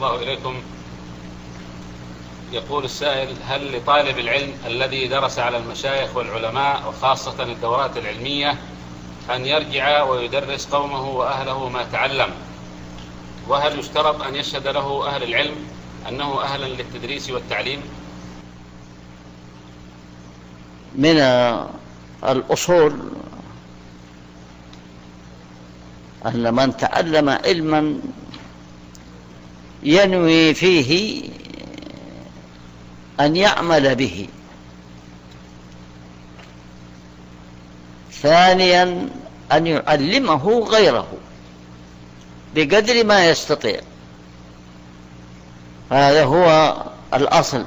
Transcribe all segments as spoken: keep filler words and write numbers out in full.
الله إليكم. يقول السائل: هل لطالب العلم الذي درس على المشايخ والعلماء وخاصة الدورات العلمية أن يرجع ويدرس قومه وأهله ما تعلم؟ وهل يشترط أن يشهد له أهل العلم أنه أهلا للتدريس والتعليم؟ من الأصول أن من تعلم علما ينوي فيه أن يعمل به. ثانيا أن يعلمه غيره بقدر ما يستطيع. هذا هو الأصل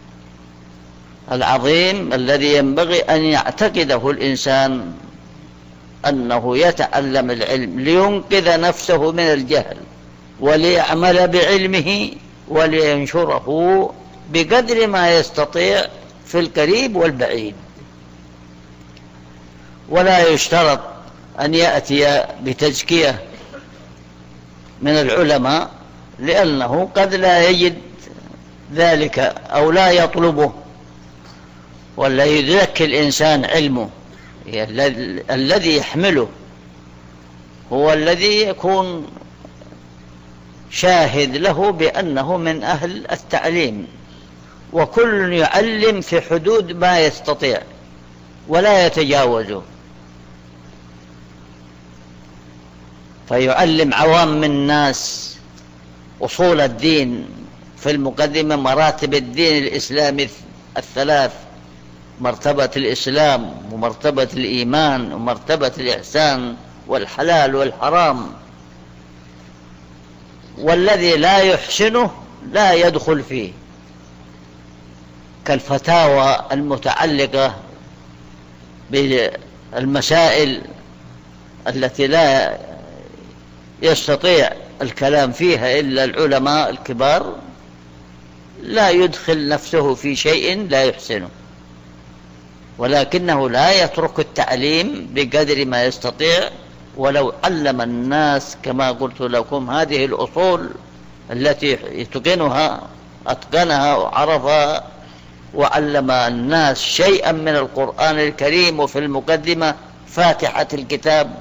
العظيم الذي ينبغي أن يعتقده الإنسان، أنه يتعلم العلم لينقذ نفسه من الجهل وليعمل بعلمه ولينشره بقدر ما يستطيع في القريب والبعيد. ولا يشترط أن يأتي بتزكية من العلماء، لأنه قد لا يجد ذلك أو لا يطلبه. ولا يزكي الإنسان علمه، الذي يحمله هو الذي يكون شاهد له بأنه من أهل التعليم، وكل يعلم في حدود ما يستطيع ولا يتجاوزه. فيعلم عوام الناس أصول الدين، في المقدمة مراتب الدين الإسلامي الثلاث: مرتبة الإسلام ومرتبة الإيمان ومرتبة الإحسان والحلال والحرام. والذي لا يحسنه لا يدخل فيه، كالفتاوى المتعلقة بالمسائل التي لا يستطيع الكلام فيها إلا العلماء الكبار، لا يدخل نفسه في شيء لا يحسنه، ولكنه لا يترك التعليم بقدر ما يستطيع. ولو علم الناس كما قلت لكم هذه الأصول التي يتقنها أتقنها وعرفها، وعلم الناس شيئا من القرآن الكريم وفي المقدمة فاتحة الكتاب،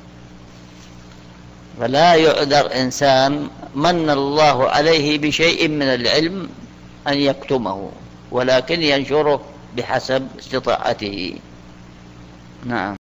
فلا يعذر إنسان من الله عليه بشيء من العلم أن يكتمه، ولكن ينشره بحسب استطاعته. نعم.